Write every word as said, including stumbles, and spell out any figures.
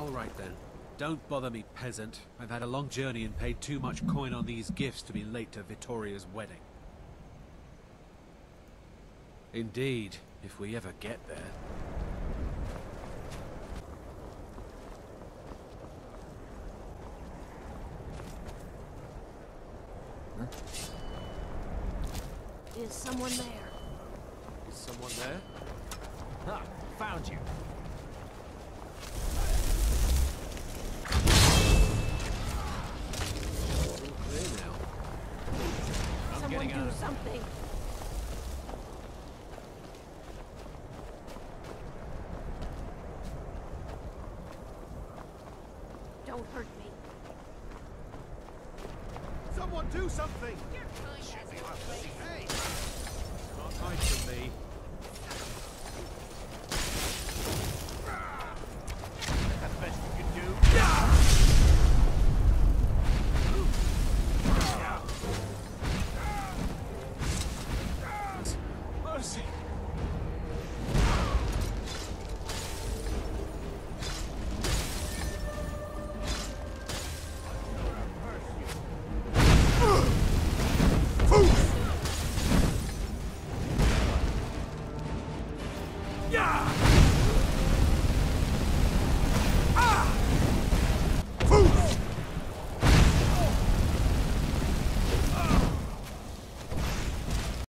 All right then. Don't bother me, peasant. I've had a long journey and paid too much coin on these gifts to be late to Vittoria's wedding. Indeed, if we ever get there. Huh? Is someone there? Is someone there? Ha! Found you! All clear now. I'm Someone getting out do of something! Don't hurt me. Someone do something! Can't hide from me.